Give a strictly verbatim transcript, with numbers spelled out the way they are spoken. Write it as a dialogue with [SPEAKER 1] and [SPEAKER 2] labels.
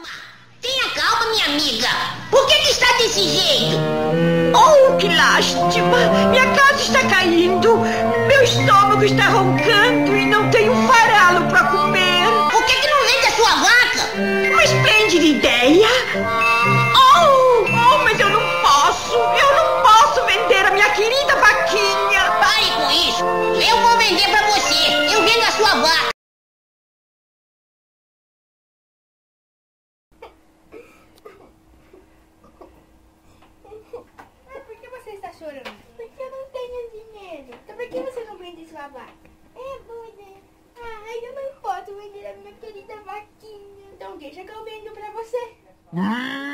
[SPEAKER 1] Tenha calma, minha amiga. Por que que está desse jeito?
[SPEAKER 2] Oh, que lástima. Minha casa está caindo. Meu estômago está roncando e não tenho farelo para comer.
[SPEAKER 1] Por que que não vende a sua vaca?
[SPEAKER 2] Uma esplêndida ideia. Oh, oh, mas eu não posso. Eu não posso vender a minha querida vaquinha.
[SPEAKER 1] Pare com isso. Eu vou vender para você. Eu vendo a sua vaca.
[SPEAKER 3] Por que você está chorando? Porque eu não tenho dinheiro. Então por que você não vende sua vaca? É, Buda. Ai, eu não posso vender a minha querida vaquinha. Então deixa que eu vendo pra você.